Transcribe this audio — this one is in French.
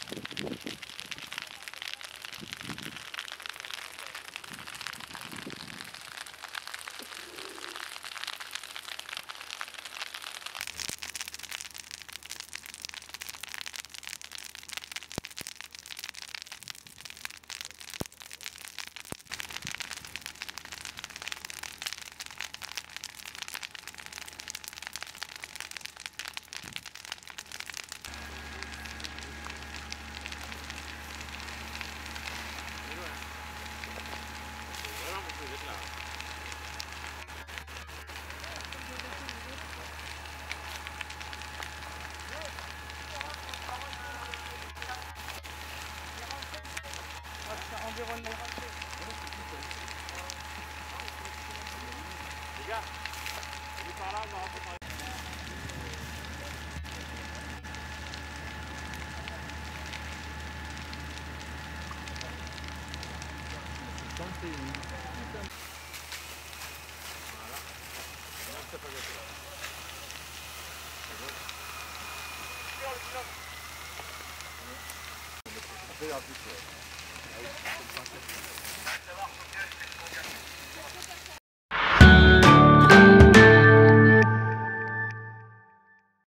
Les gars, on est par là, on va rentrer par là. Voilà. Là, c'est pas gâté. C'est bon.